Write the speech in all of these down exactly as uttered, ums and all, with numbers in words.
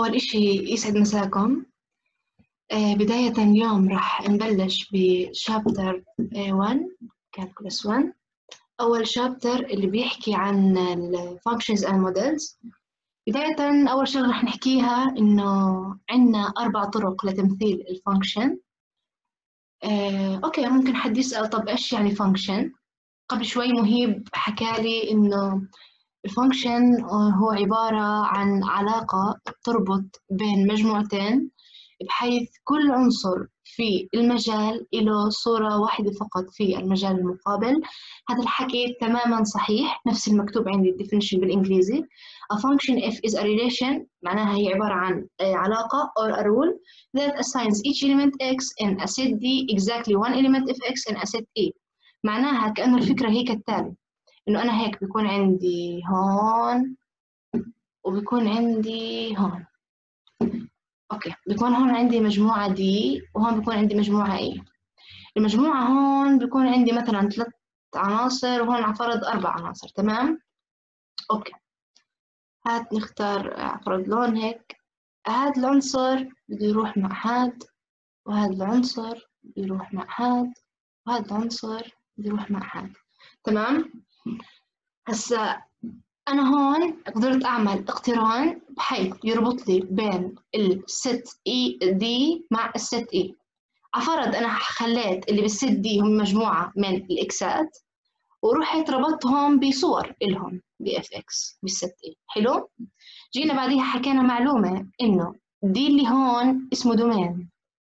أول إشي يسعد مساكم. آه بداية اليوم راح نبلش بشابتر واحد Calculus واحد. أول شابتر اللي بيحكي عن ال Functions and Models. بداية أول شغلة راح نحكيها إنه عنا أربع طرق لتمثيل الفانكشن. آه أوكي، ممكن حد يسأل طب إيش يعني فانكشن؟ قبل شوي مهيب حكالي إنه الفانكشن هو عبارة عن علاقة تربط بين مجموعتين، بحيث كل عنصر في المجال له صورة واحدة فقط في المجال المقابل. هذا الحكي تماما صحيح، نفس المكتوب عندي الديفينيشن بالإنجليزي. A function f is a relation، معناها هي عبارة عن علاقة or a rule that assigns each element x in a set d exactly one element of x in a set e. معناها كأنه الفكرة هي كالتالي، إنه أنا هيك بيكون عندي هون وبيكون عندي هون. أوكي، بيكون هون عندي مجموعة دي وهون بيكون عندي مجموعة إيه. المجموعة هون بيكون عندي مثلا ثلاث عناصر وهون على فرض أربع عناصر، تمام؟ أوكي، هات نختار على فرض لون هيك. هاد العنصر بده يروح مع هاد، وهاد العنصر بده يروح مع هاد، وهاد العنصر بده يروح مع هاد، تمام؟ هسا أنا هون قدرت أعمل اقتران بحيث يربط لي بين الست إي دي مع الست إي. عفرض أنا خليت اللي بالست دي هم مجموعة من الإكسات، ورحت ربطهم بصور إلهم بإف إكس بالست إي. حلو؟ جينا بعديها حكينا معلومة إنه دي اللي هون اسمه دومين،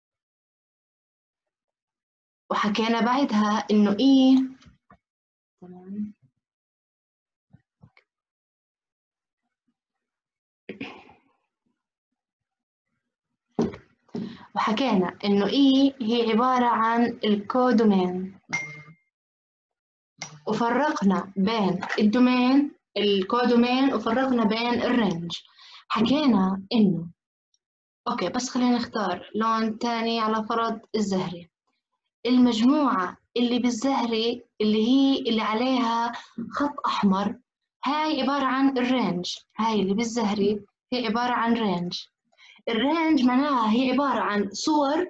وحكينا بعدها إنه إي، تمام، وحكينا إنه إي هي عبارة عن الكودومين، وفرقنا بين الدومين الكودومين وفرقنا بين الرينج. حكينا إنه أوكي، بس خلينا نختار لون تاني على فرض الزهري. المجموعة اللي بالزهري اللي هي اللي عليها خط أحمر، هاي عبارة عن الرينج. هاي اللي بالزهري هي عبارة عن رينج. الرينج معناها هي عبارة عن صور،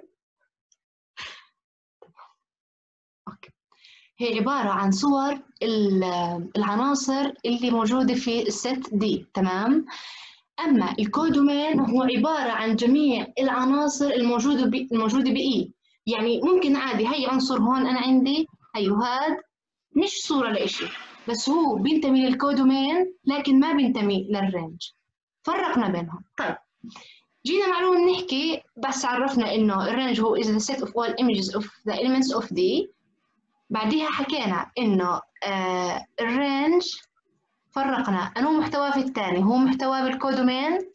أوكي، هي عبارة عن صور العناصر اللي موجودة في الست دي، تمام؟ أما الكودومين هو عبارة عن جميع العناصر الموجودة ب... الموجودة بإي. يعني ممكن عادي هي عنصر هون أنا عندي هي وهاد مش صورة لإشي، بس هو بينتمي للكودومين لكن ما بينتمي للرينج. فرقنا بينهم. طيب، جينا معلومة نحكي بس عرفنا إنه الرينج هو is the set of all images of the elements of D. بعديها حكينا إنه آه الرينج فرقنا أنه محتواه في الثاني، هو محتواه بالكودومين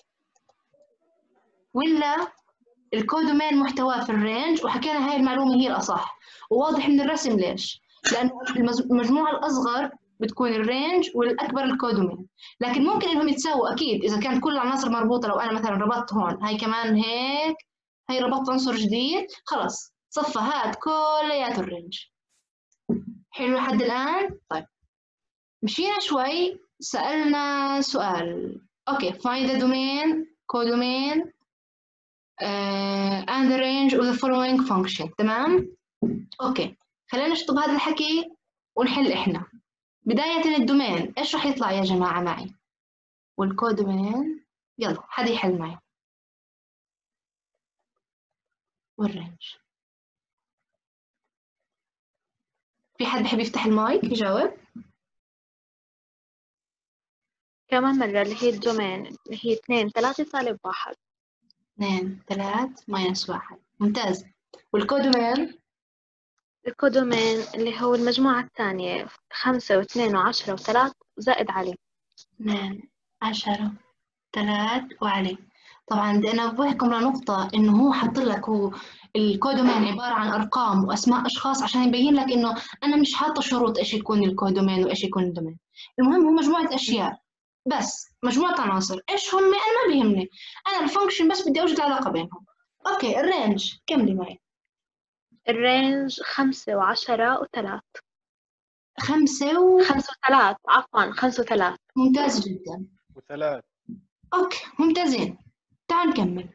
ولا الكودومين محتواه في الرينج. وحكينا هاي المعلومة هي الأصح، وواضح من الرسم ليش، لأنه المجموعة الأصغر بتكون الرينج والأكبر الكودومين، لكن ممكن إنهم يتساووا أكيد إذا كانت كل العناصر مربوطة. لو أنا مثلا ربطت هون هاي كمان هيك، هاي ربطت عنصر جديد، خلص صفى هاد كلياته الرينج. حلو لحد الآن؟ طيب، مشينا شوي سألنا سؤال. أوكي، find the domain codomain uh, and the range of the following function، تمام؟ أوكي، خلينا نشطب هذا الحكي ونحل إحنا. بداية الدومين إيش رح يطلع يا جماعة معي؟ والكودومين، يلا حد يحل معي. والرينج، في حد بحب يفتح المايك يجاوب؟ كمان مرة اللي هي الدومين اللي هي اثنين ثلاثة سالب واحد. اثنين ثلاث ماينس واحد، ممتاز. والكودومين؟ الكودومين اللي هو المجموعة الثانية خمسة واثنين وعشرة وثلاث زائد عليه. اثنين عشرة ثلاث وعليه. طبعا بدي انبهكم لنقطة انه هو حط لك هو الكودومين عبارة عن ارقام واسماء اشخاص عشان يبين لك انه انا مش حاطة شروط ايش يكون الكودومين وايش يكون الدومين. المهم هو مجموعة اشياء، بس مجموعة عناصر ايش هم انا ما بيهمني، انا الفانكشن بس بدي اوجد العلاقة بينهم. اوكي، الرينج كملي معي. الرينج خمسة وعشرة وثلاث. خمسة و... خمسة وثلاث، عفوا خمسة وثلاث. ممتاز جدا. وثلاث. اوكي، ممتازين. تعالوا نكمل.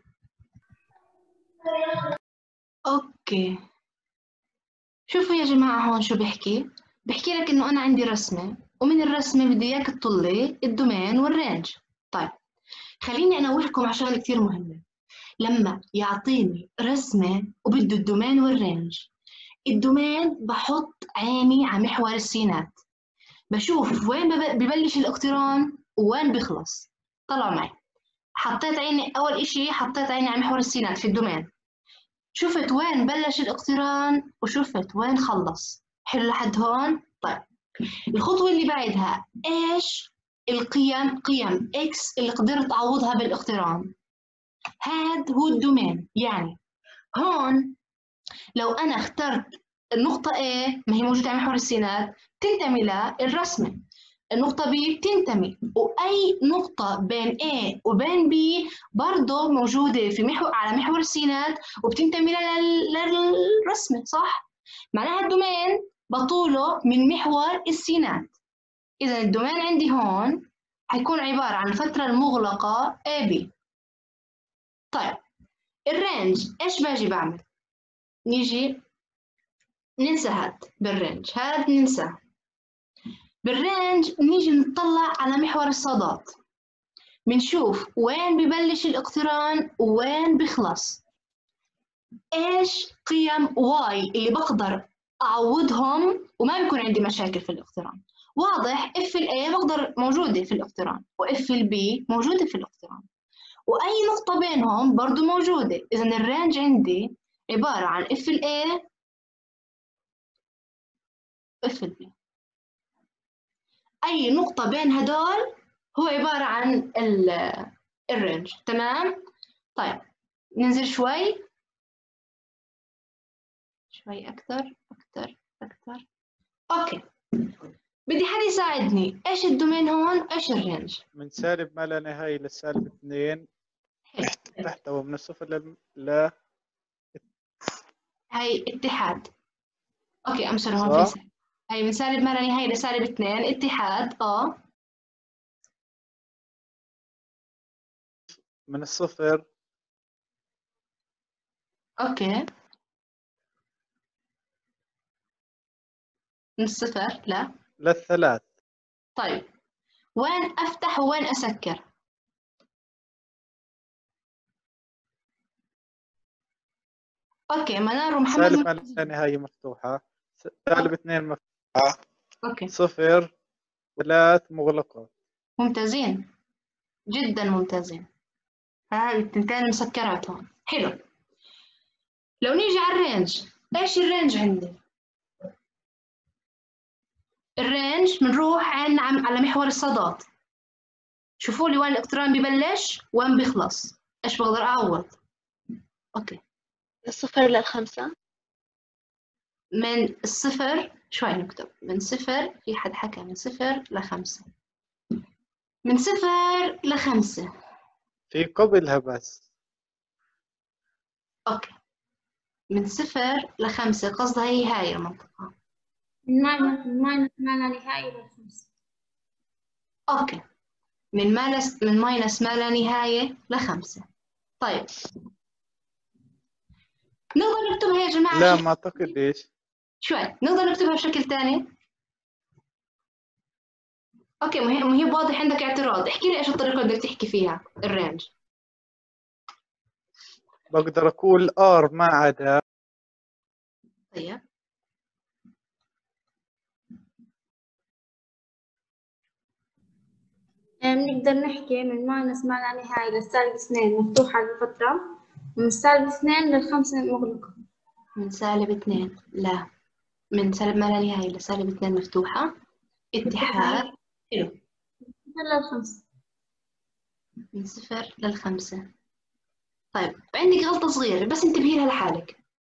اوكي شوفوا يا جماعة هون شو بحكي. بحكي لك انه انا عندي رسمة، ومن الرسمة بدي اياك تطلي الدومين والرينج. طيب خليني انوهكم على شغلة كثير مهمة. لما يعطيني رسمة وبده الدومين والرينج، الدومين بحط عيني على محور السينات، بشوف وين ببلش الاقتران ووين بخلص. طلعوا معي. حطيت عيني أول إشي، حطيت عيني على محور السينات في الدومين، شفت وين بلش الاقتران وشفت وين خلص. حلو لحد هون؟ طيب الخطوة اللي بعدها إيش القيم، قيم إكس اللي قدرت أعوضها بالاقتران. هاد هو الدومين. يعني هون لو أنا اخترت النقطة A ما هي موجودة على محور السينات تنتمي للرسمة، النقطة B تنتمي، وأي نقطة بين A وبين B برضه موجودة في محور على محور السينات وبتنتمي للرسمة، صح؟ معناها الدومين بطوله من محور السينات. إذا الدومين عندي هون حيكون عبارة عن الفترة المغلقة إيه بي. طيب الرينج إيش باجي بعمل؟ نيجي ننسى هاد بالرينج، هاد ننساه. بالرينج نيجي نطلع على محور الصادات، بنشوف وين ببلش الاقتران ووين بخلص. ايش قيم واي اللي بقدر اعوضهم وما بيكون عندي مشاكل في الاقتران. واضح اف الاي بقدر موجوده في الاقتران، واف البي موجوده في الاقتران، واي نقطه بينهم برضو موجوده. اذا الرينج عندي عباره عن اف الاي واف البي، اي نقطه بين هدول هو عباره عن الرينج. تمام. طيب ننزل شوي شوي أكثر أكثر أكثر. أوكي بدي حد يساعدني، إيش الدومين هون إيش الرينج؟ من سالب ما لا نهاية للسالب اثنين تحتوي من الصفر لل ل هاي اتحاد. أوكي أمسر هون في صح؟ سالب. هاي من سالب ما لا نهاية لسالب اثنين اتحاد. آه من الصفر. أوكي من الصفر لا للثلاث. طيب وين أفتح ووين أسكر؟ أوكي منار ومحمد سالب ما لا نهاية مفتوحة، سالب اثنين مفتوحة، أوكي صفر، ثلاث مغلقات. ممتازين جدا ممتازين. هاي التنتين مسكرات هون. حلو. لو نيجي على الرينج، إيش الرينج عندي؟ الرينج بنروح عن على محور الصادات، شوفوا لي وين الاقتران ببلش وين بيخلص. ايش بقدر اعوض؟ اوكي الصفر للخمسة. من الصفر شوي نكتب من صفر، في حد حكى من صفر لخمسة، من صفر لخمسة في قبلها بس. اوكي من صفر لخمسة قصدها هي هاي المنطقة. من ماينس من ماينس ما لا نهاية للخمسة. اوكي من ماينس من ماينس ما لا نهاية لخمسة. طيب نقدر نكتبها يا جماعة لا بشكل... ما اعتقد. ايش شوي نقدر نكتبها بشكل ثاني. اوكي مهم مهم واضح عندك اعتراض، احكي لي ايش الطريقة اللي بدك تحكي فيها الرينج. بقدر اقول ار ما عدا. طيب بنقدر نحكي من ماينس ما لا نهاية للسالب اثنين مفتوحة لفترة، ومن سالب اثنين للخمسة مغلقة. من سالب اثنين لا من سالب ما لا نهاية لسالب اثنين مفتوحة اتحاد. حلو. صفر للخمسة. من صفر للخمسة. طيب عندك غلطة صغيرة بس انتبهي لها لحالك.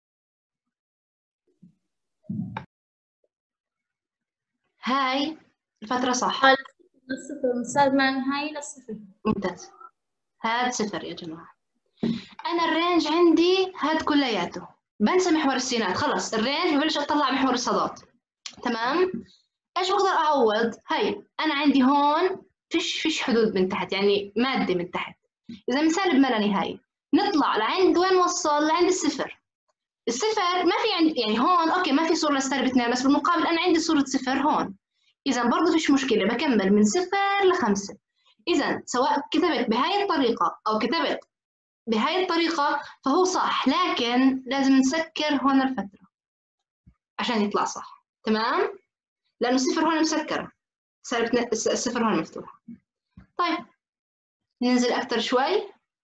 هاي الفترة صح. قال للصفر من سالب ما لا نهاية للصفر. ممتاز. هاد صفر يا جماعة. أنا الرينج عندي هاد كلياته، بنسى محور السينات خلص. الرينج ببلش أطلع محور الصادات. تمام. إيش بقدر أعوض؟ هاي أنا عندي هون فيش فيش حدود من تحت، يعني مادة من تحت، إذا من سالب ما لا نهاية نطلع لعند وين وصل؟ لعند الصفر. الصفر ما في عند يعني هون أوكي ما في صورة لسالب اثنين، بس بالمقابل أنا عندي صورة صفر هون. إذا برضه فيش مشكلة بكمل من صفر لخمسة. إذا سواء كتبت بهاي الطريقة أو كتبت بهاي الطريقة فهو صح، لكن لازم نسكر هون الفترة عشان يطلع صح. تمام؟ لأنه الصفر هون مسكرة، سالب الصفر هون مفتوحة. طيب ننزل أكتر شوي،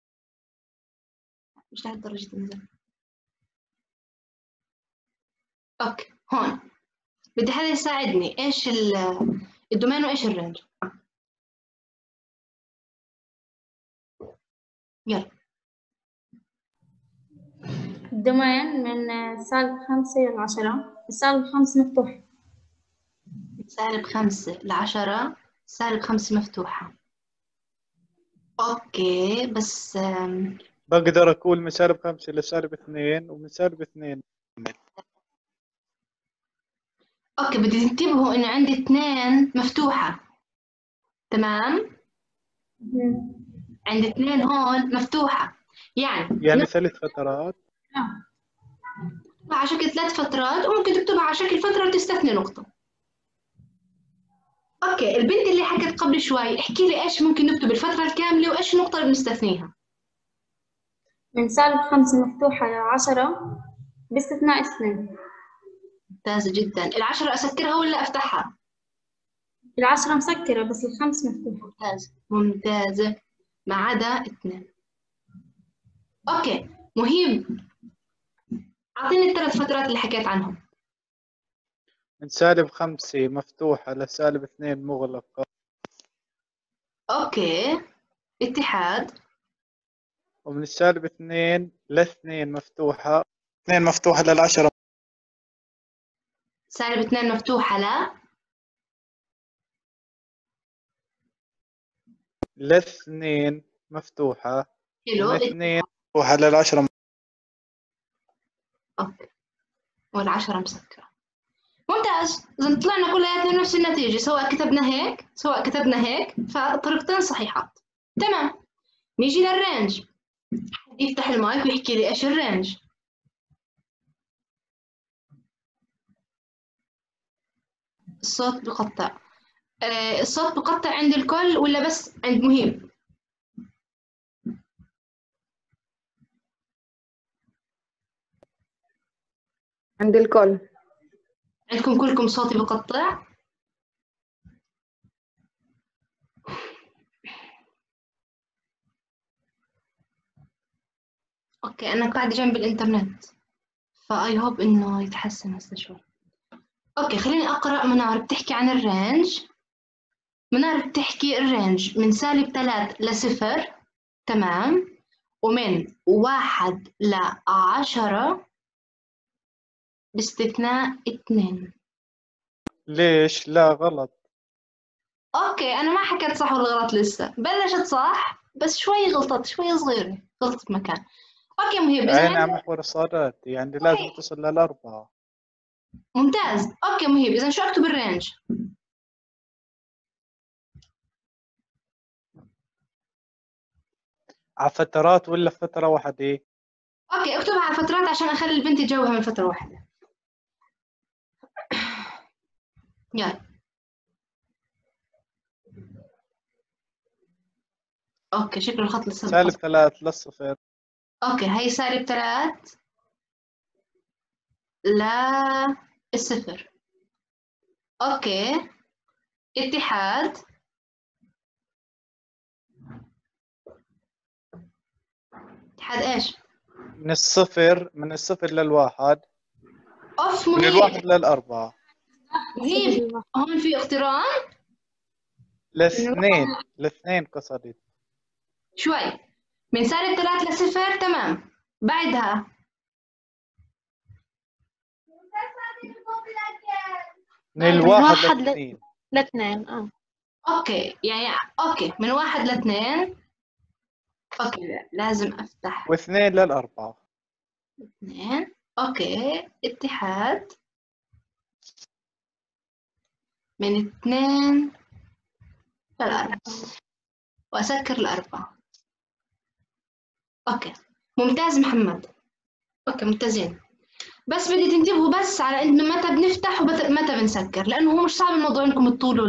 مش لهالدرجة تنزل. أوكي هون بدي حدا يساعدني، إيش الدومين وإيش الرينج؟ يلا. الدومين من سالب خمسة لعشرة، سالب خمسة مفتوح. سالب خمسة لعشرة، سالب خمسة مفتوحة. أوكي بس أم... بقدر أقول من سالب خمسة لسالب اثنين ومن سالب اثنين. أوكي بدي تنتبهوا إنه عندي اثنين مفتوحة. تمام؟ عندي اثنين هون مفتوحة، يعني يعني ثلاث فترات. على شكل ثلاث فترات، وممكن تكتبها على شكل فترة وتستثني نقطة. أوكي البنت اللي حكت قبل شوي احكي لي إيش ممكن نكتب الفترة الكاملة وإيش النقطة اللي بنستثنيها. من سالب خمسة مفتوحة لعشرة باستثناء اثنين. ممتازة جدا. العشرة أسكرها ولا أفتحها؟ العشرة مسكرة بس الخمس مفتوحة. ممتازة ممتازة ما عدا اثنين. أوكي مهيب أعطيني الثلاث فترات اللي حكيت عنهم. من سالب خمسة مفتوحة لسالب اثنين مغلقة. أوكي اتحاد. ومن السالب اثنين لاثنين مفتوحة، اثنين مفتوحة للعشرة. سالب اثنين مفتوحة لا لاثنين مفتوحة. حلو. ومن اثنين مفتوحة للعشرة. أوكي والعشرة مسكرة. ممتاز. إذا طلعنا كلياتنا نفس النتيجة، سواء كتبنا هيك سواء كتبنا هيك، فطريقتين صحيحات. تمام. نيجي للرينج. يفتح المايك ويحكي لي إيش الرينج. الصوت بقطع. آه الصوت بقطع عند الكل ولا بس عند مهيب؟ عند الكل. عندكم كلكم صوتي بقطع؟ اوكي انا قاعدة جنب الانترنت، فاي هوب انه يتحسن هسه شوي. اوكي خليني اقرا. منار بتحكي عن الرينج. منار بتحكي الرينج من سالب ثلاث لصفر. تمام. ومن واحد لعشرة باستثناء اثنين. ليش؟ لا غلط. اوكي انا ما حكيت صح ولا غلط لسه، بلشت صح بس شوي غلطت، شوي صغيرة غلطت مكان. اوكي مهيب. اذا عين على محور الصادات، يعني لازم تصل للأربعة. ممتاز. اوكي مهيب. اذا شو اكتب الرينج؟ على فترات ولا فترة واحدة؟ اوكي اكتبها على فترات عشان اخلي البنت تجاوبها من فترة واحدة. يلا. اوكي شكل الخط لسه سالب بخط. ثلاث للصفر. اوكي هاي سالب ثلاث لا الصفر. اوكي اتحاد. اتحاد ايش؟ من الصفر من الصفر للواحد. اوف من مهيب. الواحد للأربعة. مهيب هون في اقتران. لاثنين لاثنين قصدت. شوي. من سالب ثلاث لصفر. تمام. بعدها من الواحد واحد ل- لاثنين. لاثنين اه اوكي يعني اوكي من واحد لاثنين. اوكي لا. لازم افتح واثنين للأربعة. اثنين. اوكي اتحاد من اثنين للأربعة وأسكر الأربعة. اوكي ممتاز محمد. اوكي ممتازين. بس بدي تنتبهوا بس على انه متى بنفتح ومتى بنسكر، لانه هو مش صعب الموضوع انكم تطولوا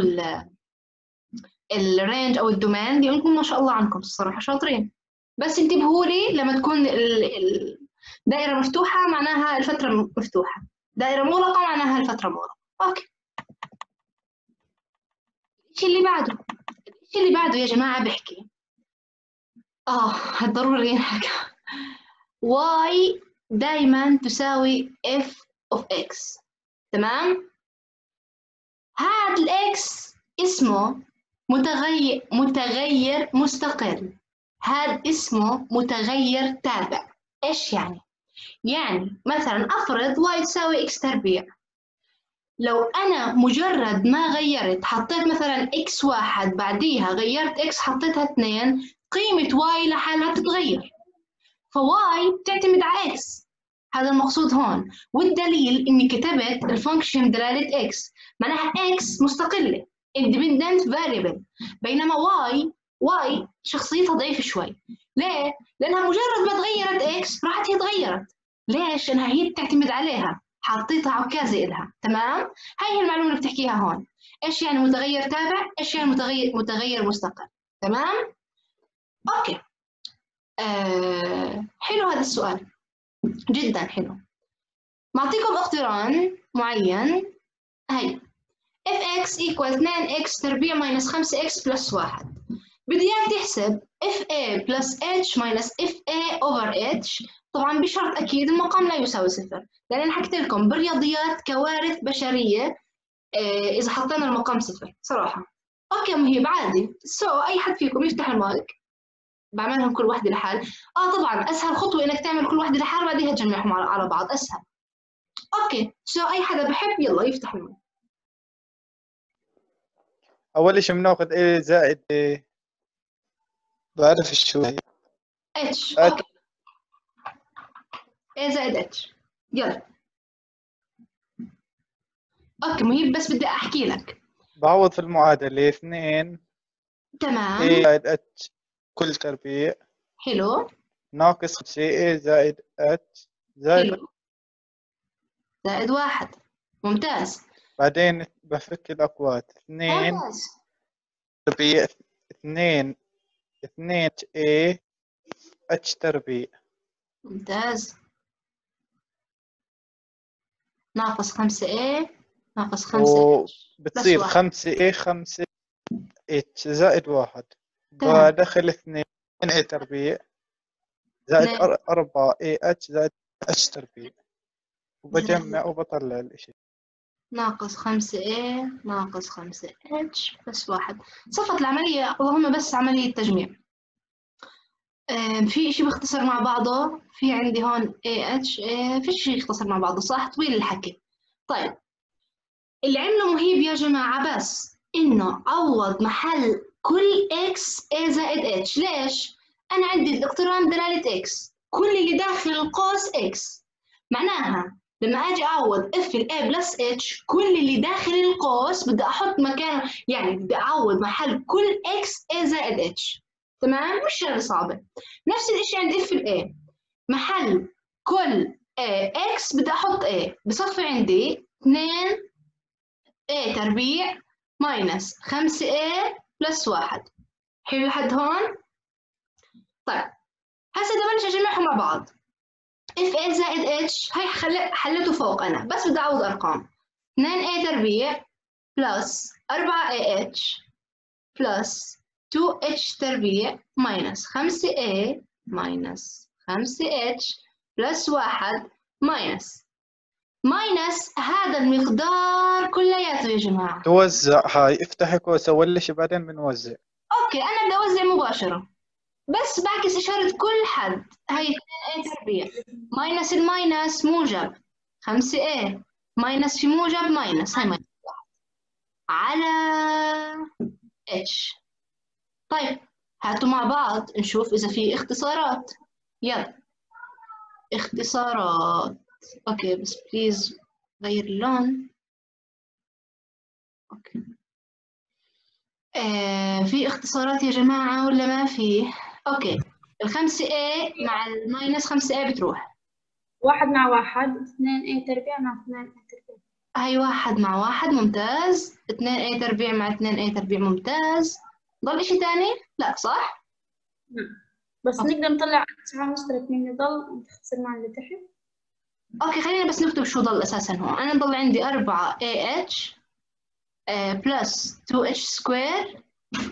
الرينج او الدومين، لانكم ما شاء الله عنكم الصراحه شاطرين. بس انتبهوا لي لما تكون الدائره مفتوحه معناها الفتره مفتوحه، دائره مغلقه معناها الفتره مغلقه. اوكي الشيء اللي بعده، الشيء اللي بعده يا جماعه بحكي اه ضروري ينحكى. y دائما تساوي f of x. تمام؟ هذا الاكس اسمه متغير متغير مستقل، هذا اسمه متغير تابع. ايش يعني؟ يعني مثلا افرض y تساوي x تربيع، لو انا مجرد ما غيرت حطيت مثلا x واحد بعديها غيرت x حطيتها اثنين، قيمة y لحالها تتغير، فy تعتمد على x. هذا المقصود هون، والدليل اني كتبت الفانكشن دلالة x معناها x مستقلة independent variable، بينما y y شخصيتها ضعيفة شوي. ليه؟ لأنها مجرد ما تغيرت x راحت هي تغيرت. ليش؟ لأنها هي بتعتمد عليها، حطيتها عكازة إلها. تمام؟ هاي هي المعلومة اللي بتحكيها هون. إيش يعني متغير تابع؟ إيش يعني متغير متغير مستقل؟ تمام؟ أوكي. آه حلو هذا السؤال، جدا حلو. معطيكم اقتران معين. هي fx equal اثنين x تربيع minus خمسة x plus واحد. بدي اياك تحسب fa plus h minus fa over h، طبعا بشرط اكيد المقام لا يساوي صفر، لان انا حكيت لكم بالرياضيات كوارث بشريه آه اذا حطينا المقام صفر صراحه. اوكي مهيب عادي. سو so, اي حد فيكم يفتح المايك، بعملهم كل واحدة لحال. اه طبعا اسهل خطوة انك تعمل كل واحدة لحال بعديها تجمعهم على بعض اسهل. اوكي سو so, اي حدا بحب يلا يفتح المايك. اول شيء بناخذ a زائد a، بعرف شوي اتش. اوكي a زائد اتش. يلا اوكي مهيب، بس بدي احكي لك. بعوض في المعادلة اثنين تمام a زائد h كل تربيع حلو ناقص خمسة a زائد h زائد حلو زائد واحد. ممتاز بعدين بفك الأكواد اثنين ممتاز تربيع اثنين اثنين a h تربيع ممتاز. ناقص خمسة a ناقص خمسة وبتصير واحد. خمسة a خمسة h زائد واحد. تمام. بدخل اثنين a تربيع زائد اثنين. أربعة a h زائد h تربيع، وبجمع وبطلع الإشي. ناقص خمسة a ناقص خمسة h بس واحد. صفت العملية اللهم بس عملية تجميع. في إشي بيختصر مع بعضه، في عندي هون ah في شيء يختصر مع بعضه صح؟ طويل الحكي. طيب اللي عمله مهيب يا جماعة بس إنه عوض محل كل x a زائد h. ليش؟ أنا عندي الاقتران دلالة x، كل اللي داخل القوس x، معناها لما أجي أعوض f ال a بلس h كل اللي داخل القوس بدي أحط مكانه، يعني بدي أعوض محل كل x a زائد h. تمام؟ مش شغلة صعبة. نفس الإشي عند f ال a، محل كل a x بدي أحط a، بصفي عندي اثنين a تربيع ماينس خمسة a بلس واحد. حلو لحد هون؟ طيب هسه بدي أبلش أجمعهم مع بعض. اف a زائد h هي حلته فوق أنا، بس بدي أعوض أرقام. اثنين a تربيع بلس أربعة a h بلس اثنين h تربيع ماينس خمسة a ماينس خمسة h بلس واحد ماينس ماينس هذا المقدار كلياته يا جماعة. توزع هاي، افتحي قوس أول شي بعدين بنوزع. أوكي أنا بدي أوزع مباشرة، بس بعكس إشارة كل حد. هاي اثنين a تربيع ماينس الماينس موجب خمسة a ماينس في موجب ماينس، هاي ماينس واحد على h. طيب هاتوا مع بعض نشوف إذا في اختصارات. يلا اختصارات. أوكي بس بليز غير اللون. أوكي آه في اختصارات يا جماعة ولا ما في؟ أوكي الخمسة A مع الماينس خمسة A بتروح. واحد مع واحد، اثنين A تربيع مع اثنين A تربيع. هاي واحد مع واحد ممتاز، اثنين A تربيع مع اثنين A تربيع ممتاز. ضل إشي تاني؟ لا صح؟ نعم. بس أوكي. نقدر نطلع تسعة مشترك مين يضل تخسر مع اللي تحت. أوكي خلينا بس نكتب شو ضل أساسا هون. أنا ضل عندي أربعة AH بلس تو إتش سكوير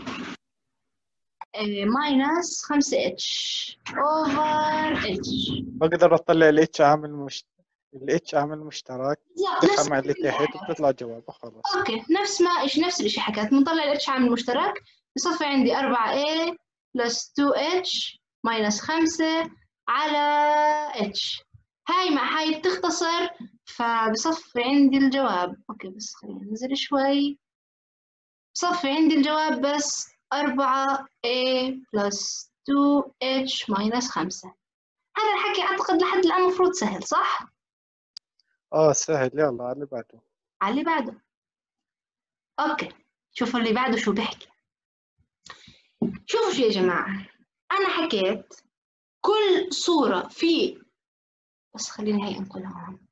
ماينس خمسة إتش أوفر إتش. بقدر اطلع الاتش عامل مشت... الاتش عامل مشترك بالضبط تدفع نفس مع اللي تحت وبتطلع جواب وخلص. اوكي نفس ما ايش نفس الشيء حكيت. بنطلع الاتش عامل مشترك بصفي عندي أربعة A بلس تو إتش ماينس خمسة على اتش. هاي مع هاي بتختصر فبصفي عندي الجواب. اوكي بس خلينا ننزل شوي. بصفي عندي الجواب بس أربعة A بلس تو إتش ماينس خمسة. هذا الحكي اعتقد لحد الان المفروض سهل صح؟ اه سهل، يلا على اللي بعده. على اللي بعده. اوكي شوفوا اللي بعده شو بحكي. شوفوا شو يا جماعة، أنا حكيت كل صورة في، بس خليني هي أنقلها هون.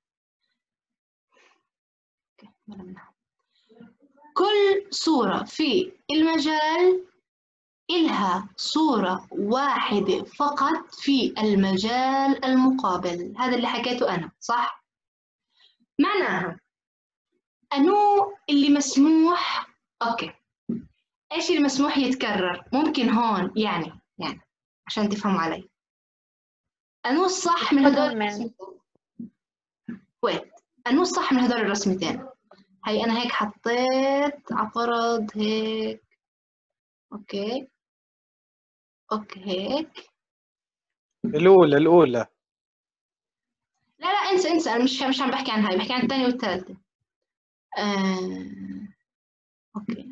أوكي ولا منها. كل صورة في المجال إلها صورة واحدة فقط في المجال المقابل. هذا اللي حكيته أنا صح؟ معناها أنو اللي مسموح. أوكي إيش اللي مسموح يتكرر؟ ممكن هون يعني يعني عشان تفهموا علي. أنو الصح من هدول الرسمتين؟ ويت أنو الصح من هدول الرسمتين؟ هي أنا هيك حطيت عفرض هيك. أوكي أوكي هيك. الأولى الأولى لا لا انسى انسى، أنا مش مش عم بحكي عن هاي، بحكي عن الثانية والثالثة. آه... أوكي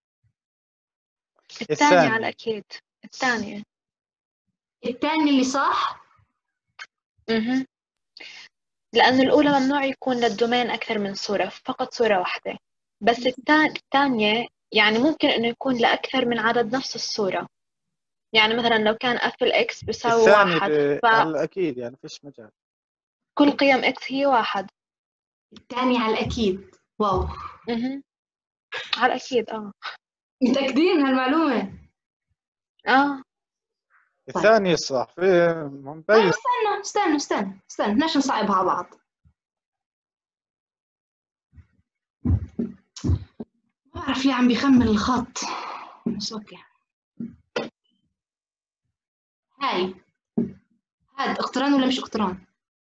الثانية على الأكيد. الثانية الثانية اللي صح. اها لأنه الأولى ممنوع يكون للدومين أكثر من صورة، فقط صورة واحدة. بس التا- الثانية يعني ممكن إنه يكون لأكثر من عدد نفس الصورة. يعني مثلا لو كان اف الاكس بيساوي الثاني واحد ب... على الأكيد يعني فيش مجال. فكل قيم اكس هي واحد. الثانية على الأكيد. واو اها على الأكيد. اه متأكدين من هالمعلومة؟ اه الثاني صح في مبين. استنوا استنوا استنوا استنوا بدناش نصعبها على بعض. ما بعرف ليه عم بيخمن الخط بس اوكي. هاي هاد اقتران ولا مش اقتران؟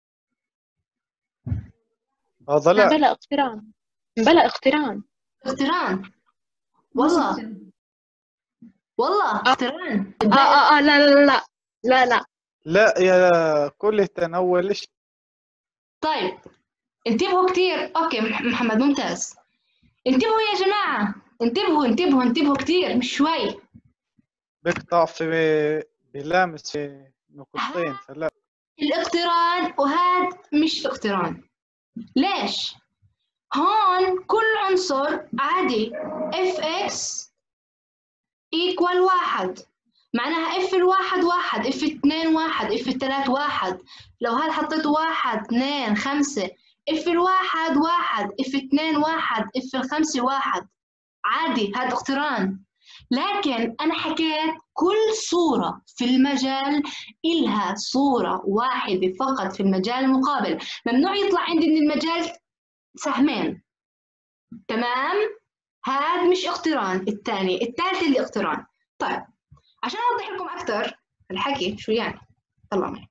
هذا لا بلا اقتران. بلا اقتران. اقتران والله والله اقتران. اه اه اه لا لا لا لا لا لا يا كل التنول إيش. طيب انتبهوا كتير. اوكي محمد ممتاز. انتبهوا يا جماعة، انتبهوا انتبهوا انتبهوا كتير مش شوي. بقطع في بلامس في نقطتين فلا. الاقتران وهذا مش اقتران. ليش؟ هون كل عنصر عادي اف اكس ايكوال واحد، معناها اف الواحد واحد، اف اثنين واحد، اف الثلاث واحد. لو هذا حطيت واحد اثنين خمسة، اف الواحد واحد، اف اثنين واحد، اف الخمسة واحد، عادي هذا اقتران. لكن أنا حكيت كل صورة في المجال إلها صورة واحدة فقط في المجال المقابل. ممنوع يطلع عندي من المجال سهمين. تمام؟ هذا مش اقتران. الثاني الثالث اللي اقتران. طيب عشان أوضح لكم أكثر الحكي شو يعني، طلعوا معي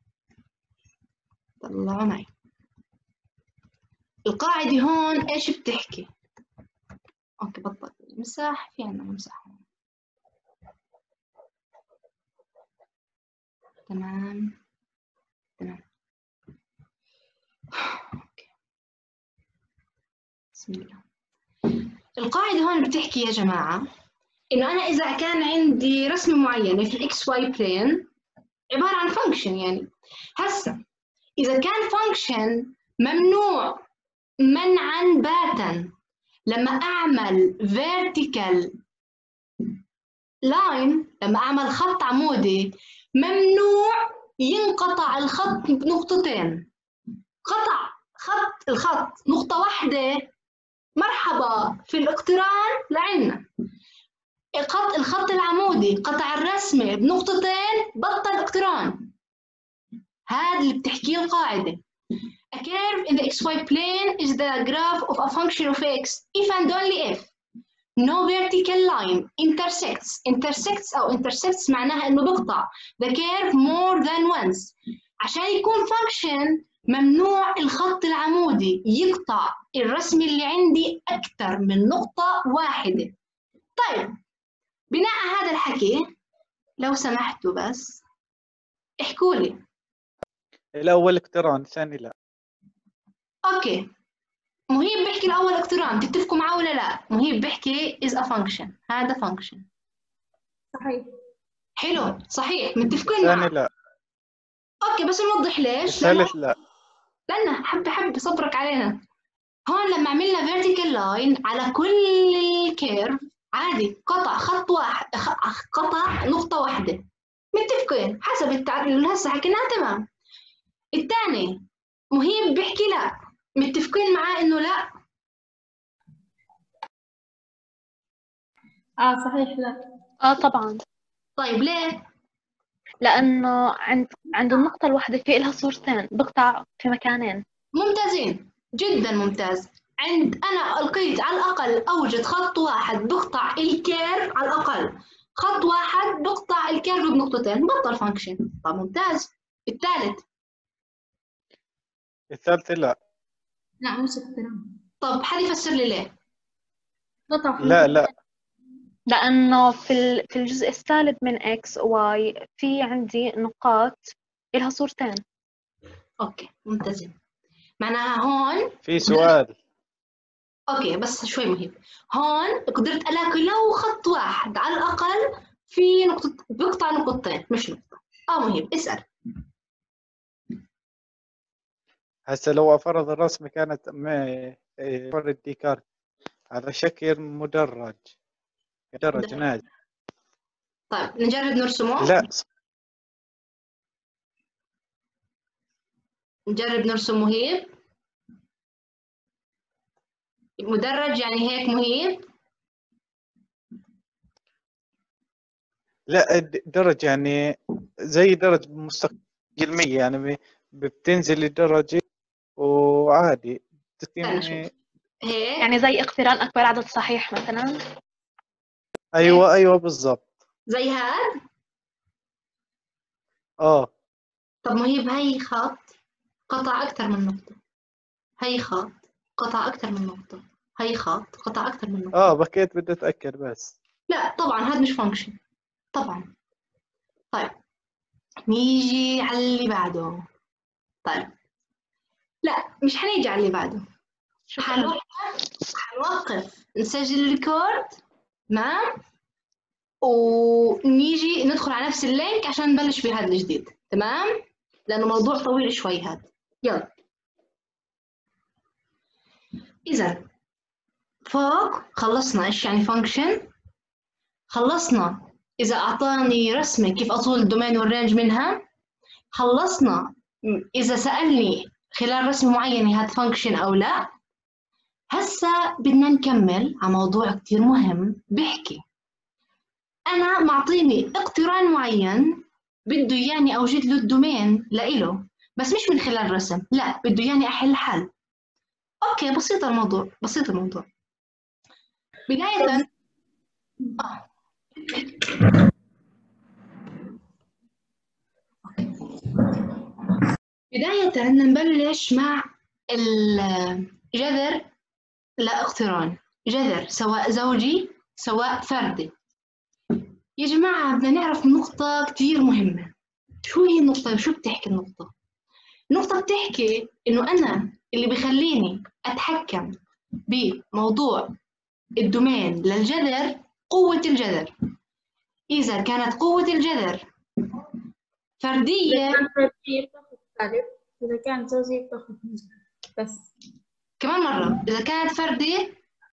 طلعوا معي القاعدة هون إيش بتحكي. أوكي بطل مساح، في عندنا مساحة. تمام تمام أوكي. بسم الله. القاعدة هون بتحكي يا جماعة إنه أنا إذا كان عندي رسمة معينة في الإكس واي بلين عبارة عن فانكشن، يعني هسا إذا كان فانكشن ممنوع منعا باتا لما أعمل vertical line، لما أعمل خط عمودي ممنوع ينقطع الخط بنقطتين. قطع خط الخط نقطة واحدة، مرحبا في الاقتران لعنا. خط الخط العمودي قطع الرسمة بنقطتين، بطل اقتران. هذا اللي بتحكيه القاعدة. A curve in the xy plane is the graph of a function of x if and only if no vertical line intersects. intersects أو intersects معناها إنه بقطع the curve more than once. عشان يكون function ممنوع الخط العمودي يقطع الرسم اللي عندي أكثر من نقطة واحدة. طيب بناء هذا الحكي لو سمحتوا بس احكوا لي. الأول اقتران، الثاني لا. أوكي، مهيب بيحكي الأول اقتران، تتفقوا معه ولا لا؟ مهيب بيحكي is a function، هذا function. صحيح. حلو، صحيح، متفقين الثاني معه. لا. أوكي بس نوضح ليش. الثالث لا. لأن حب حب صبرك علينا. هون لما عملنا vertical line على كل الكيرف عادي قطع خط واحد، قطع نقطة واحدة. متفقين حسب التعريف اللي هسه حكيناه تمام. الثاني مهيب بيحكي لا، متفقين معاه إنه لا؟ اه صحيح لا. اه طبعا. طيب ليه؟ لأنه عند عند النقطة الواحدة في إلها صورتين، بقطع في مكانين. ممتازين جدا ممتاز. عند أنا لقيت على الأقل أوجد خط واحد بقطع الكيرف، على الأقل خط واحد بقطع الكيرف بنقطتين، بطل فانكشن. طب ممتاز. الثالث؟ الثالث لا. لا مش اقتران. طب حد يفسر لي ليه؟ قطع في لا لا. لأنه في ال- في الجزء السالب من x y في عندي نقاط إلها صورتين. أوكي ممتازين. معناها هون في سؤال. أوكي بس شوي مهم. هون قدرت ألاقي لو خط واحد على الأقل في نقطة بقطع نقطتين مش نقطة. آه مهم، اسأل. هسه لو فرض الرسمة كانت ما فرض ديكارت على شكل مدرج مدرج نازل. طيب نجرب نرسمه. لا نجرب نرسم مهيب. مدرج يعني هيك مهيب. لا درج يعني زي درج مستقل مية، يعني بتنزل الدرجة وعادي استنى شوف هيك. يعني زي اقتران أكبر عدد صحيح مثلا. ايوه ايوه بالضبط. زي هاد. اه طب مهيب هي خط قطع أكثر من نقطة، هي خط قطع أكثر من نقطة، هي خط قطع أكثر من نقطة. اه بكيت بدي اتاكد بس. لا طبعا هذا مش فانكشن طبعا. طيب نيجي على اللي بعده. طيب لا مش حنيجي على اللي بعده، حنوقف حنوقف نسجل الريكورد تمام، ونيجي ندخل على نفس اللينك عشان نبلش بهذا الجديد تمام، لأنه موضوع طويل شوي هذا. يلا إذا فوق خلصنا إيش يعني فانكشن، خلصنا إذا أعطاني رسمة كيف أطول الدومين والرينج منها، خلصنا إذا سألني خلال رسمة معينة هاد فانكشن أو لا. هسا بدنا نكمل على موضوع كتير مهم بيحكي أنا معطيني اقتران معين بده إياني أوجد له الدومين لإله، بس مش من خلال رسم، لا بده إياني أحل حل. أوكي بسيط الموضوع، بسيط الموضوع. بداية آه. بداية نبلش مع الجذر لاقتران، جذر سواء زوجي سواء فردي. يا جماعة بدنا نعرف نقطة كتير مهمة. شو هي النقطة؟ شو بتحكي النقطة؟ النقطة بتحكي إنه أنا اللي بخليني أتحكم بموضوع الدومين للجذر قوة الجذر. إذا كانت قوة الجذر فردية، إذا كانت فردية بتاخذ سالب، إذا كانت زوجية بتاخذ موجب. بس كمان مرة إذا كانت فردية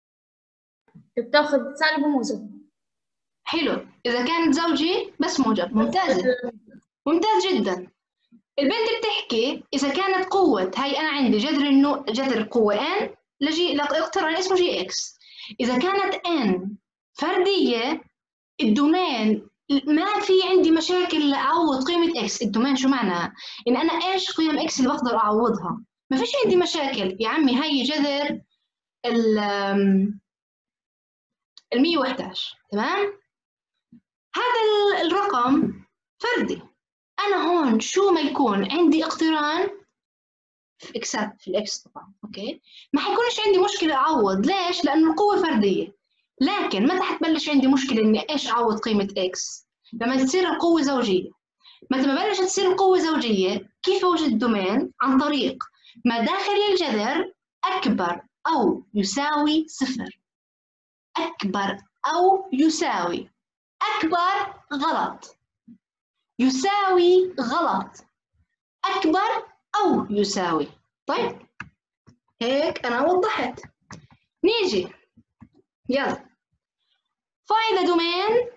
بتاخذ سالب وموجب. حلو، إذا كانت زوجي بس موجب. ممتازة ممتاز جدا. البنت بتحكي إذا كانت قوة، هاي أنا عندي جذر النو جذر القوة n لجي لاقتران اسمه جي إكس. إذا كانت n فردية الدومين ما في عندي مشاكل أعوض قيمة x. الدومين شو معناها؟ إن أنا إيش قيم x اللي بقدر أعوضها؟ ما فيش عندي مشاكل يا عمي. هاي جذر ال ال مية وإحدى عشر، تمام؟ هذا الرقم فردي. أنا هون شو ما يكون عندي اقتران في إكسات في الإكس طبعا، أوكي؟ ما حيكونش عندي مشكلة أعوض، ليش؟ لأنه القوة فردية. لكن متى حتبلش عندي مشكلة إني إيش أعوض قيمة إكس؟ لما تصير القوة زوجية. متى ما بلشت تصير القوة زوجية، كيف أوجد الدومين؟ عن طريق ما داخل الجذر أكبر أو يساوي صفر. أكبر أو يساوي. أكبر غلط. يساوي غلط. أكبر أو يساوي. طيب هيك أنا وضحت. نيجي يلا find the domain.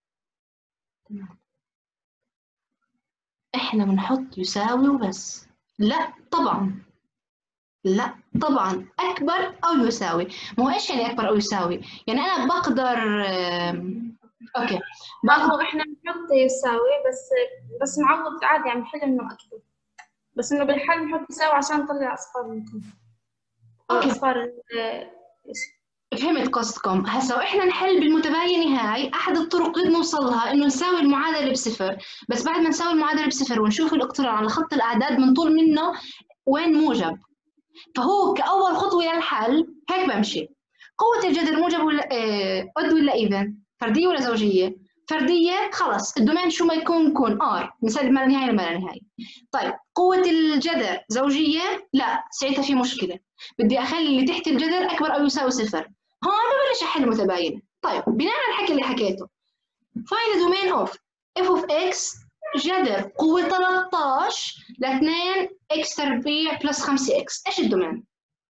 إحنا بنحط يساوي وبس. لا طبعا، لا طبعا أكبر أو يساوي. ما هو إيش يعني أكبر أو يساوي؟ يعني أنا بقدر أوكي برضه إحنا بنحط يساوي بس بس نعوض عادي عم نحل إنه أكبر، بس إنه بالحل نحط يساوي عشان نطلع أصفار ممكن. أوكي أصفار. فهمت قصدكم. هسا وإحنا نحل بالمتباينة هاي أحد الطرق اللي نوصلها إنه نساوي المعادلة بصفر، بس بعد ما نساوي المعادلة بصفر ونشوف الاقتران على خط الأعداد بنطول منه وين موجب. فهو كأول خطوة للحل هيك بمشي. قوة الجذر موجب ولا أود ولا إيفن؟ فردية ولا زوجية؟ فردية. خلص الدومين شو ما يكون يكون R، مثال ما لا نهاية لما لا نهاية. طيب قوة الجذر زوجية؟ لا، ساعتها في مشكلة. بدي أخلي اللي تحت الجذر أكبر أو يساوي صفر. هون ببلش أحل متباينة. طيب بناء على الحكي اللي حكيته find the domain of f of x جذر قوة ثلاثة عشر ل اثنين x تربيع بلس خمسة x. إيش الدومين؟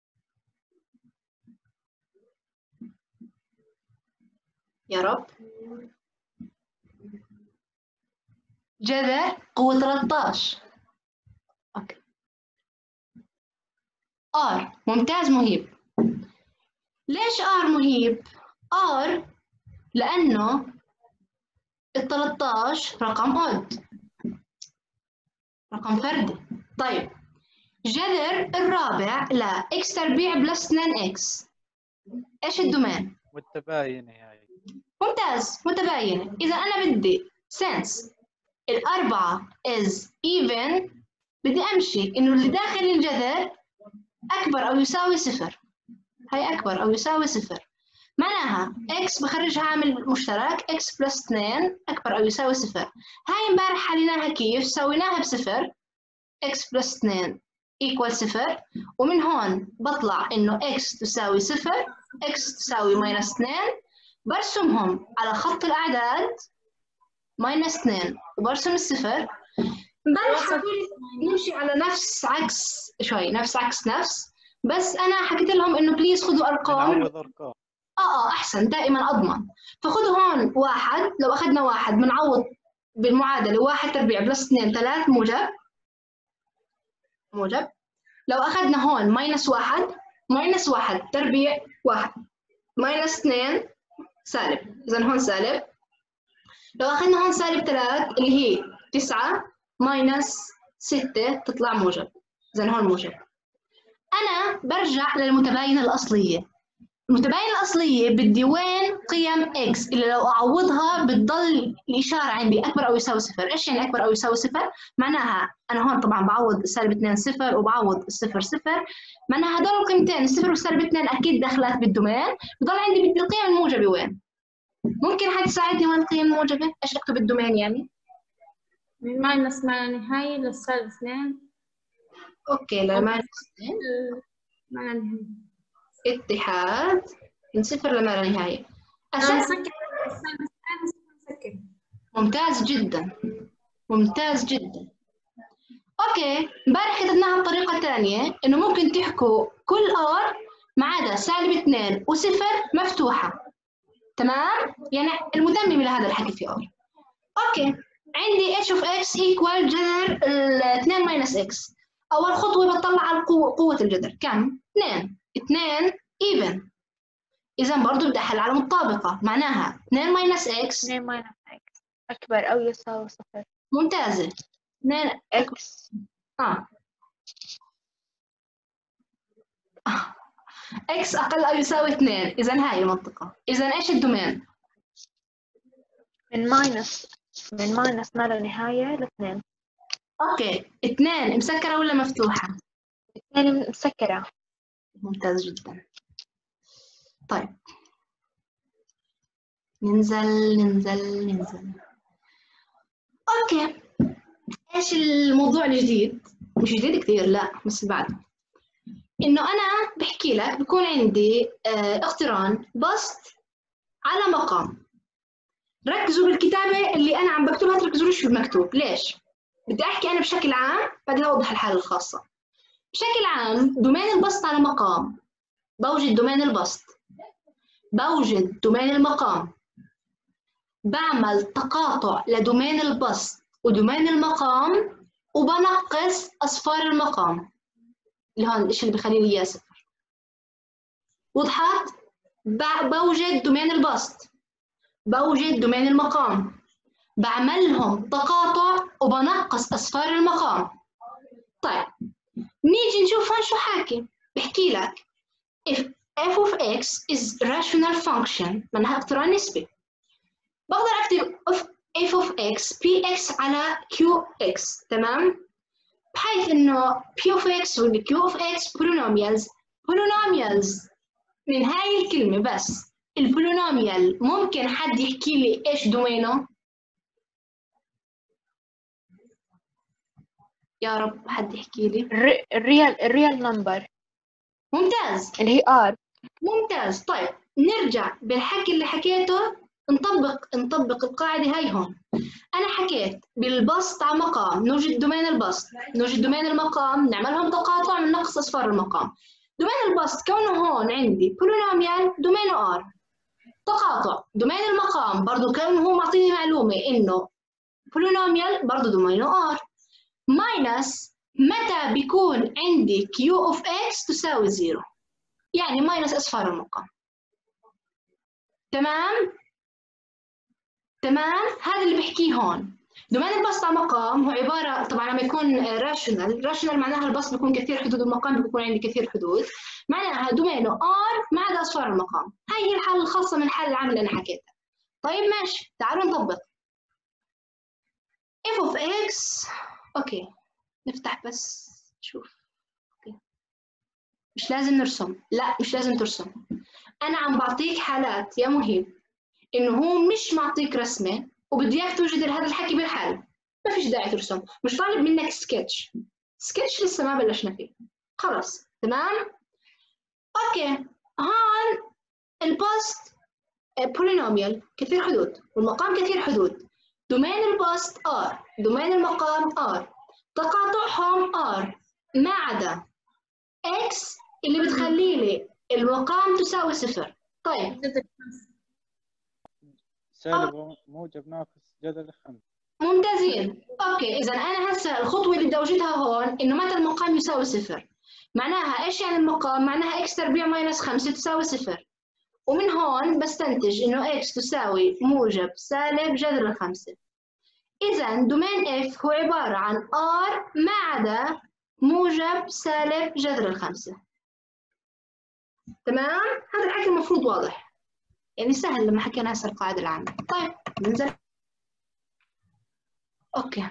يا رب. جذر قوة ثلاثة عشر. أوكي. R ممتاز مهيب. ليش R مهيب؟ R لأنه ال ثلاثة عشر رقم أود، رقم فردي. طيب جذر الرابع ل x تربيع بلس اثنين x. إيش الدومين؟ متباينة هاي. ممتاز متباينة. إذا أنا بدي since الأربعة is even بدي أمشي إنه اللي داخل الجذر أكبر أو يساوي صفر. هاي أكبر أو يساوي صفر معناها x بخرجها عامل مشترك x بلس اثنين أكبر أو يساوي صفر. هاي امبارح حليناها كيف؟ سويناها بصفر x بلس اثنين equal صفر، ومن هون بطلع إنه x تساوي صفر x تساوي ماينس اثنين. برسمهم على خط الأعداد ماينس اثنين وبرسم الصفر. امبارح نمشي على نفس عكس شوي، نفس عكس نفس، بس أنا حكيت لهم إنه بليز خذوا أرقام. نعوض أرقام. آه آه أحسن، دائما أضمن. فخذوا هون واحد، لو أخذنا واحد بنعوض بالمعادلة واحد تربيع بلس اثنين ثلاث موجب موجب. لو أخذنا هون ماينس واحد، ماينس واحد تربيع واحد ماينس اثنين سالب، إذا هون سالب. لو أخذنا هون سالب ثلاث اللي هي تسعة ماينس ستة تطلع موجب، إذا هون موجب. أنا برجع للمتباينة الأصلية. المتباينة الأصلية بدي وين قيم x اللي لو أعوضها بتضل الإشارة عندي أكبر أو يساوي صفر. إيش يعني أكبر أو يساوي صفر؟ معناها أنا هون طبعا بعوض السالب اثنين صفر وبعوض الصفر صفر، معناها هدول القيمتين الصفر والسالب اثنين أكيد داخلات بالدومين. بضل عندي بدي القيم الموجبة وين؟ ممكن حد يساعدني وين القيم الموجبة؟ إيش أكتب الدومين يعني؟ من ماينس ما لا نهاية للسالب اثنين. أوكي لماينس اثنين ما لا نهاية. اتحاد من صفر لما لا نهاية. أساسا ممتاز جدا ممتاز جدا. اوكي امبارح كتبناها بطريقة ثانية انه ممكن تحكوا كل ار ما عدا سالب اثنين وصفر مفتوحة، تمام؟ يعني المتممة لهذا الحكي في ار. اوكي عندي h of x equal جذر اثنين minus x. أول خطوة بطلع على القوة، قوة الجذر كم؟ اثنين. اثنين even. إذا برضو بدي أحل على مطابقة، معناها اثنين minus x اثنين minus x أكبر أو يساوي صفر. ممتازة. اثنين x آه. x أقل أو يساوي اثنين، إذا هاي المنطقة. إذا إيش الدومين؟ من ماينس من ماينس ما لا نهاية لاثنين. أوكي، اثنين مسكرة ولا مفتوحة؟ اثنين مسكرة. ممتاز جدا. طيب ننزل ننزل ننزل. أوكي، إيش الموضوع الجديد؟ مش جديد كثير لا، بس بعد إنه أنا بحكي لك بكون عندي اه اقتران بسط على مقام. ركزوا بالكتابة اللي أنا عم بكتبها، تركزوش في المكتوب. ليش؟ بدي أحكي أنا بشكل عام بعدين أوضح الحالة الخاصة. بشكل عام دومين البسط على مقام، بوجد دومين البسط، بوجد دومين المقام، بعمل تقاطع لدومين البسط ودومين المقام وبنقص أصفار المقام اللي هون الشيء اللي بخلي لي إياه صفر. وضحت؟ بوجد دومين البسط، بوجد دومين المقام، بعملهم تقاطع وبنقص أصفار المقام. طيب نيجي نشوف هون شو حاكي. بحكي لك if f of x is rational function، معناها اقتران نسبي، بقدر أكتب f of x px على qx. تمام؟ بحيث إنه p of x و q of x polynomials. polynomials من هاي الكلمة بس. البولينوميال ممكن حد يحكي لي إيش دومينه؟ يا رب حد يحكي لي. الريال الريال نمبر. ممتاز. اللي هي R. ممتاز. طيب نرجع بالحكي اللي حكيته، نطبق نطبق القاعدة هاي هون. أنا حكيت بالبسط على مقام نوجد دومين البسط، نوجد دومين المقام، نعملهم تقاطع من نقص أصفار المقام. دومين البسط كونه هون عندي بولينوميال دومينه R. تقاطع دومين المقام برضو كونه هو معطيني معلومة إنه بولينوميال برضو دومينه R. ماينس متى بيكون عندي Q of X تساوي زيرو، يعني ماينس أصفار المقام. تمام؟ تمام؟ هذا اللي بحكيه هون. دومين البسط على مقام هو عبارة، طبعا لما يكون راشونال، راشونال معناها البسط بيكون كثير حدود والمقام بيكون عندي كثير حدود، معناها دومينه R ما عدا أصفار المقام. هاي هي الحالة الخاصة من الحالة العامة اللي أنا حكيتها. طيب ماشي، تعالوا نطبق. f of x، أوكي نفتح بس شوف. أوكي مش لازم نرسم، لا مش لازم ترسم. أنا عم بعطيك حالات يا مهيب، إنه هو مش معطيك رسمة وبدي إياك توجد هذا الحكي بالحل، ما فيش داعي ترسم. مش طالب منك سكتش، سكتش لسه ما بلشنا فيه. خلص تمام؟ أوكي هون البسط بولينوميال كثير حدود والمقام كثير حدود. دومين البسط R، دومين المقام R، تقاطعهم R ما عدا X اللي بتخلي لي المقام تساوي صفر. طيب سالب موجب ناقص جذر خمسة. ممتازين. اوكي اذا انا هسه الخطوه اللي بدي اوجدها هون انه متى المقام يساوي صفر. معناها ايش يعني المقام؟ معناها x تربيع ماينس خمسة تساوي صفر، ومن هون بستنتج انه x تساوي موجب سالب جذر الخمسة. اذا دومين f هو عباره عن r ما عدا موجب سالب جذر الخمسة. تمام؟ هذا الحكي المفروض واضح، يعني سهل لما حكينا هسه القاعده العامه. طيب ننزل. اوكي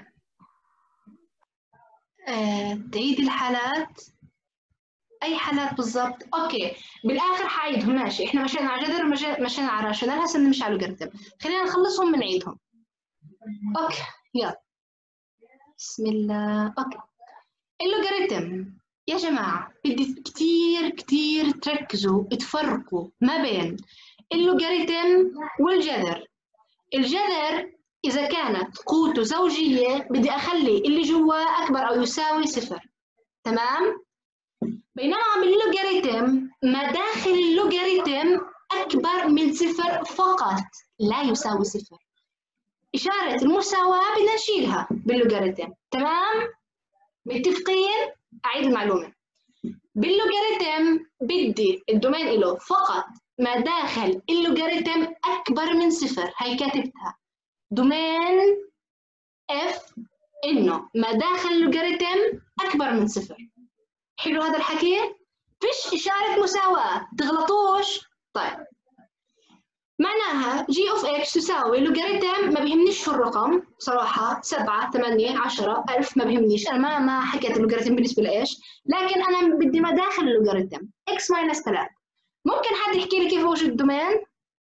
آه، تعيد الحالات. اي حالات بالضبط؟ اوكي بالاخر حعيدهم. ماشي احنا مشينا على جذر ومشينا على راشونال، هسه بنمشي على لوغاريتم. خلينا نخلصهم بنعيدهم. اوكي يلا بسم الله. اوكي اللوغاريتم يا جماعه بدي كثير كثير تركزوا تفرقوا ما بين اللوغاريتم والجذر. الجذر إذا كانت قوته زوجية بدي أخلي اللي جواه أكبر أو يساوي صفر. تمام؟ بينما باللوغاريتم ما داخل اللوغاريتم أكبر من صفر فقط لا يساوي صفر. إشارة المساواة بدنا نشيلها باللوغاريتم، تمام؟ متفقين؟ أعيد المعلومة. باللوغاريتم بدي الدومين إله فقط مداخل اللوغاريتم أكبر من صفر، هي كاتبتها. دومين اف إنه مداخل اللوغاريتم أكبر من صفر. حلو هذا الحكي؟ فيش إشارة مساواة، تغلطوش؟ طيب. معناها جي اوف اكس تساوي لوغاريتم، ما بيهمنيش شو الرقم صراحة، سبعة، ثمانية، عشرة، ألف، ما بيهمنيش، أنا ما ما حكيت اللوغاريتم بالنسبة لإيش، لكن أنا بدي مداخل اللوغاريتم، اكس ماينس ثلاثة. ممكن حد يحكي لي كيف وجد الدومين؟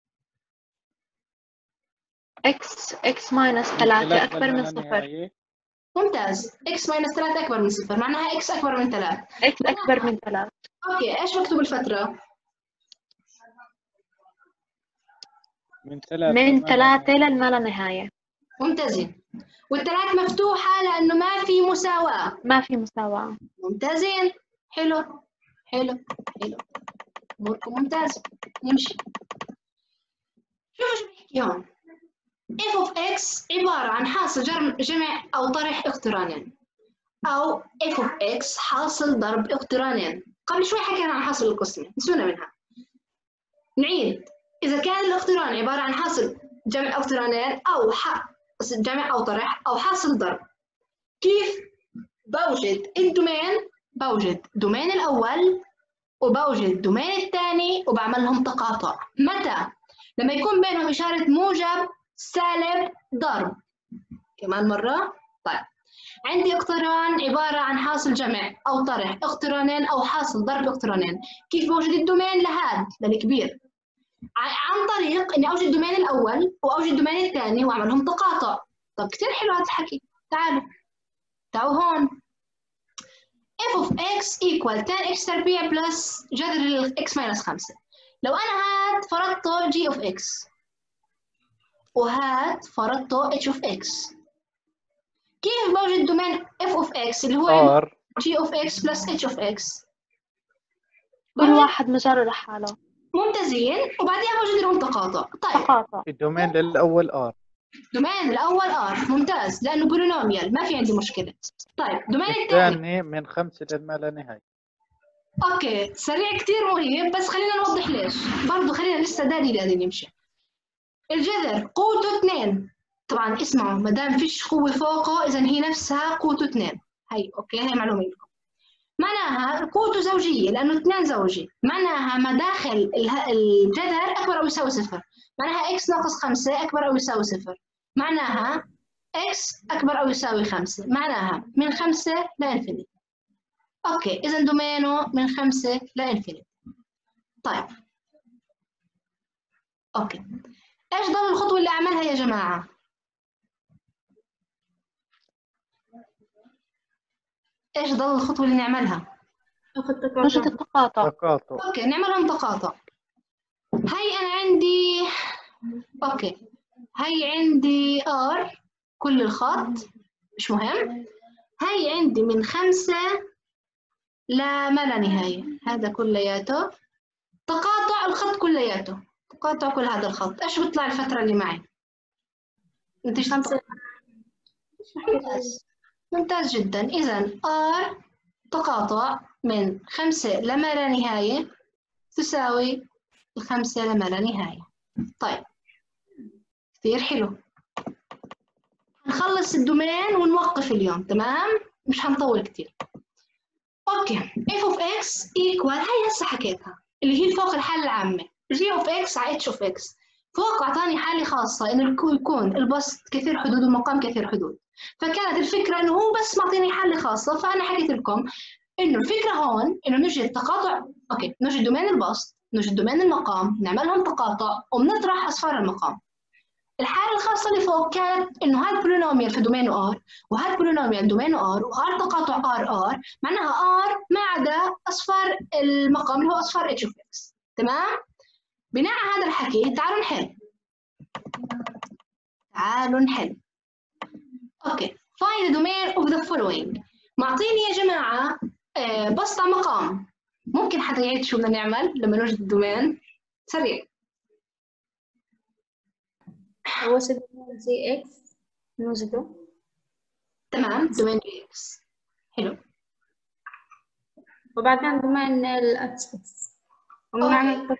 اكس اكس ماينس ثلاثة أكبر من صفر. ممتاز، اكس ماينس ثلاثة أكبر من صفر، معناها اكس أكبر من ثلاثة. اكس أكبر من ثلاثة. أوكي، إيش بكتب الفترة؟ من ثلاثة من ثلاثة لما لا نهاية. ممتازين. والثلاث مفتوحة لأنه ما في مساواة. ما في مساواة. ممتازين. حلو حلو حلو. أموركم ممتازة. نمشي. شوفوا شو بيحكي هون. f of x عبارة عن حاصل جمع أو طرح اقترانين، أو f of x حاصل ضرب اقترانين. قبل شوي حكينا عن حاصل القسمة، نسونا منها. نعيد. إذا كان الاقتران عبارة عن حاصل جمع اقترانين أو جمع أو طرح أو حاصل ضرب، كيف بوجد الدومين؟ بوجد دومين الأول وبوجد دومين الثاني وبعملهم تقاطع. متى؟ لما يكون بينهم إشارة موجب سالب ضرب. كمان مرة. طيب، عندي اقتران عبارة عن حاصل جمع أو طرح اقترانين أو حاصل ضرب اقترانين. كيف بوجد الدومين لهاد للكبير؟ عن طريق إني أوجد الدومين الأول وأوجد الدومين الثاني وأعملهم تقاطع. طب كتير حلو هذا الحكي. تعالوا تعالوا هون. f of x equal tan x تربيع بلس جذر x minus خمسة. لو أنا هاد فرضته g of x وهاد فرضته h of x، كيف بوجد دومين f of x اللي هو R g of x plus h of x؟ كل واحد مجرد حاله. ممتازين. وبعدين بوجد لهم تقاطع. طيب، تقاطع. الدومين للأول R. دومين الأول R ممتاز لأنه بولينوميال، ما في عندي مشكلة. طيب، دومين الثاني الثاني من خمسة لما لا نهاية. اوكي، سريع كتير مهم، بس خلينا نوضح ليش. برضه خلينا لسه داري قاعدين يمشي. الجذر قوته اثنين. طبعا اسمعوا، ما دام فيش قوة فوقه إذا هي نفسها قوته اثنين. هي اوكي، هي معلومة لكم. معناها قوته زوجية لأنه اثنين زوجي، معناها مداخل الجذر أكبر أو يساوي صفر. معناها x ناقص خمسة أكبر أو يساوي صفر. معناها x أكبر أو يساوي خمسة. معناها من خمسة لإنفينيتي. اوكي، اذا دومينه من خمسة لإنفينيتي. طيب اوكي، ايش ضل الخطوه اللي اعملها يا جماعه؟ ايش ضل الخطوه اللي نعملها؟ وجد التقاطع. تقاطع. اوكي، نعملهم تقاطع. هي انا عندي اوكي هي عندي ار كل الخط مش مهم. هي عندي من خمسة لما لا نهاية، هذا كلياته تقاطع الخط كلياته، تقاطع كل هذا الخط. ايش بيطلع الفترة اللي معي؟ انت خمسة. ممتاز ممتاز جدا. إذا R تقاطع من خمسة لما لا نهاية تساوي الخمسة لما لا نهاية. طيب كثير حلو. نخلص الدومين ونوقف اليوم، تمام؟ مش هنطول كثير. اوكي، f of x equal، هي هسه حكيتها اللي هي فوق الحالة العامة g of x على h of x. فوق أعطاني حالة خاصة إنه يكون البسط كثير حدود والمقام كثير حدود، فكانت الفكرة إنه هو بس معطيني حالة خاصة، فأنا حكيت لكم إنه الفكرة هون إنه نجد تقاطع. أوكي، نجد دومين البسط، نجد دومين المقام، نعملهم تقاطع وبنطرح أصفار المقام. الحالة الخاصة اللي فوق كانت إنه هذا بولينوميال في دومينه R وهذا بولينوميال دومينه R وهذا تقاطع R R، معناها R ما عدا أصفار المقام اللي هو أصفار h of x. تمام؟ بناء على هذا الحكي تعالوا نحل. تعالوا نحل. اوكي، find the domain of the following. معطيني يا جماعة آه بسط على مقام. ممكن حدا يعيد شو بدنا نعمل لما نوجد الدومين؟ سريع. هو سي اكس نوجده. تمام، دومين جي اكس. حلو. وبعدين دومين الاتش اكس أوكي. ونعمل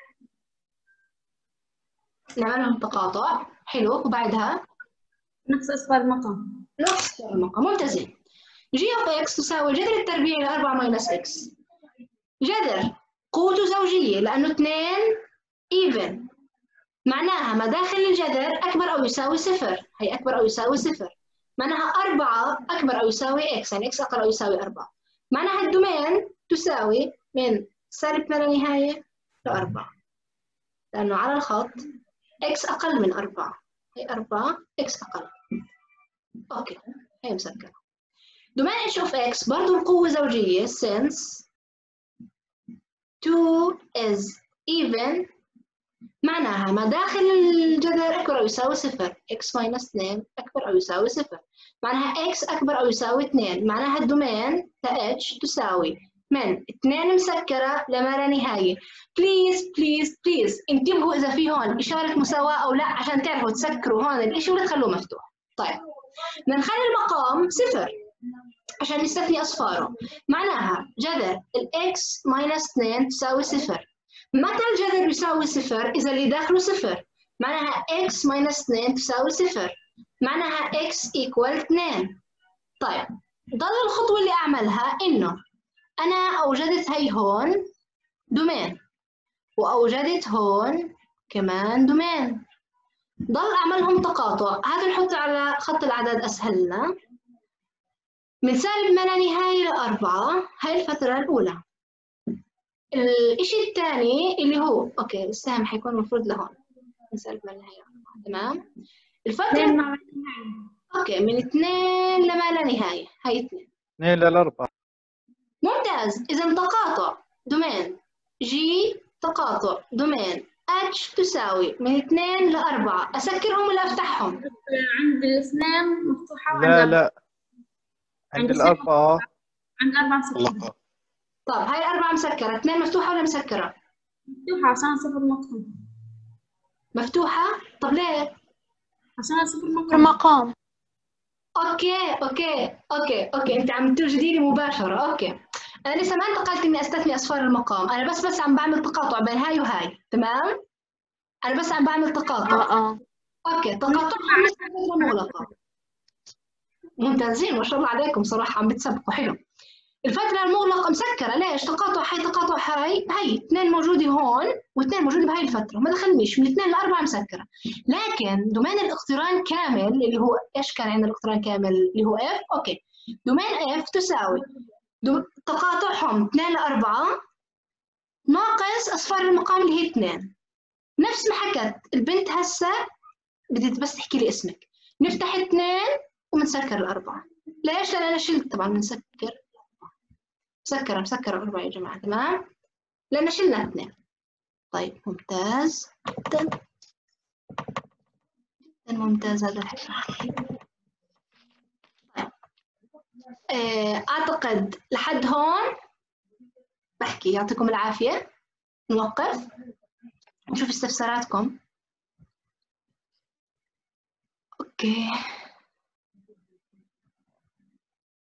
نعمل لهم تقاطع. حلو. وبعدها نفس اصفار المقام. نفس المقام. ممتازين. جي اوف اكس تساوي جذر التربيع لأربعة ماينس اكس. جذر قوته زوجية لأنه اثنين ايفن، معناها مداخل الجذر أكبر أو يساوي صفر. هي أكبر أو يساوي صفر، معناها أربعة أكبر أو يساوي إكس، يعني إكس أقل أو يساوي أربعة. معناها الدومين تساوي من سالب ما لا نهاية لأربعة، لأنه على الخط إكس أقل من أربعة. هي أربعة إكس أقل. أوكي، هي مسكرة. دومين اتش أوف إكس برضه قوة زوجية since two is even، معناها مداخل الجذر أكبر أو يساوي صفر. x minus اثنين أكبر أو يساوي صفر، معناها x أكبر أو يساوي اثنين. معناها الدومين تا h تساوي من اثنين مسكرة لما لا نهاية. بليز بليز بليز انتبهوا إذا في هون إشارة مساواة أو لا، عشان تعرفوا تسكروا هون الإشي ولا تخلوه مفتوح. طيب، بدنا نخلي المقام صفر عشان نستثني أصفاره. معناها جذر ال x minus اثنين تساوي صفر. متى الجذر يساوي صفر؟ إذا اللي داخله صفر. معناها x minus اثنين تساوي صفر، معناها x equal اثنين. طيب، ضل الخطوة اللي أعملها إنه أنا أوجدت هي هون دومين، وأوجدت هون كمان دومين، ضل أعملهم تقاطع. هذا نحطه على خط الأعداد أسهل لنا. من سالب ما لا نهاية لأربعة، هاي الفترة الأولى. الإشي الثاني اللي هو أوكي السهم حيكون المفروض لهون من سالب ما لا نهاية لأربعة. تمام. الفترة أوكي من اثنين لما لا نهاية، هاي اثنين. اثنين للأربعة. ممتاز. إذا تقاطع دومين جي تقاطع دومين اتش تساوي من اثنين لأربعة. أسكرهم ولا أفتحهم؟ عند الاثنين مفتوحة وعند لا لا، عند عند الأربعة. عند أربعة مسكرة. طب هاي الأربعة مسكرة، اثنين مفتوحة ولا مسكرة؟ مفتوحة عشان صفر مقام. مفتوحة؟ طب ليه؟ عشان صفر صفر مقام. مقام. اوكي اوكي اوكي اوكي انت عم توجدي لي مباشرة. اوكي، انا لسه ما انتقلت اني استثني اصفار المقام، انا بس بس عم بعمل تقاطع بين هاي وهاي. تمام، انا بس عم بعمل تقاطع. اه اه اوكي، تقاطعهم لسه فترة مغلقة. ممتازين ما شاء الله عليكم صراحة، عم بتسبقوا حلو. الفترة المغلقة مسكرة. ليش؟ تقاطع هاي تقاطع هاي، هاي اثنين موجودة هون واثنين موجودة بهاي الفترة، ما دخلنيش. من اثنين لأربعة مسكرة. لكن دومين الاقتران كامل اللي هو ايش كان عندنا الاقتران كامل اللي هو اف. اوكي، دومين اف تساوي دو... تقاطعهم اثنين لأربعة ناقص أصفار المقام اللي هي اثنين. نفس ما حكت البنت هسه، بدي بس تحكي لي اسمك. نفتح اثنين ومنسكر الأربعة. ليش؟ لأن أنا شلت طبعا منسكر مسكرة مسكرة أربعة يا جماعة. تمام، لأن شلنا اثنين. طيب ممتاز جدا جدا ممتاز هذا الحكي. طيب آه، أعتقد لحد هون بحكي. يعطيكم العافية. نوقف نشوف استفساراتكم. أوكي.